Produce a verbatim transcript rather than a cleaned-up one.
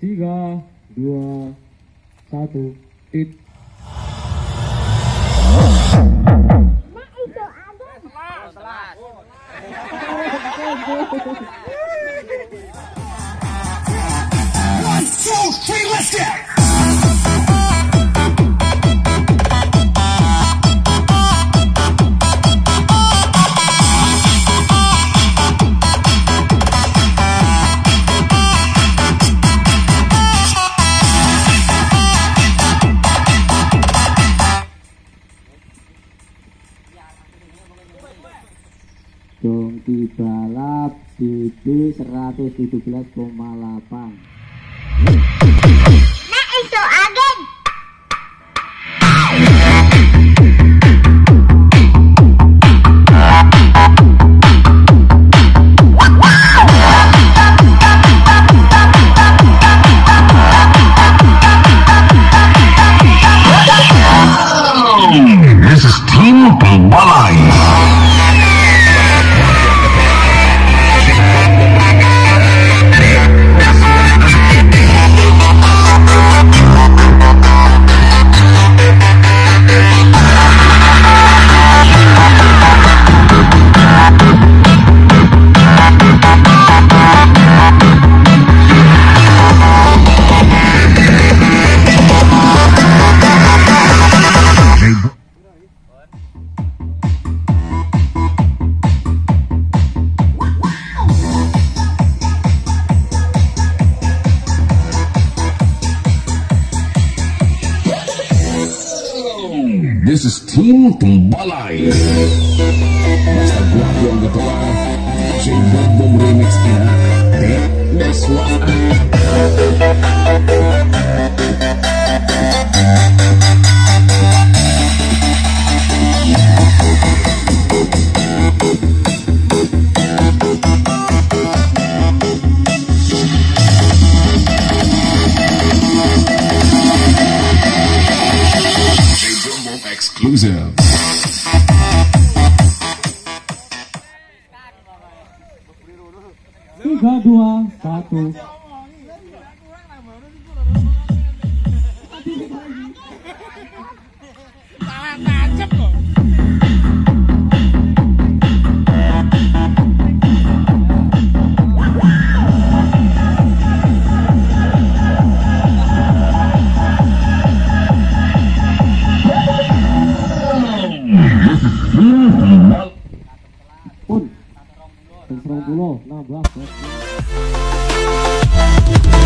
Tiga, dua, satu, tit. Mak itu ada. Telat. One, two, three, let's get. Dongki balap D B seratus tujuh belas koma delapan. Mak itu agen. This is Team Pembalai. This is Team Pembalai. Master gua yang kedua, si Bom Bom remix nya, that's what exclusive. Tiga, dua, satu. Tancap loh. Pun, serong pulau, nambah.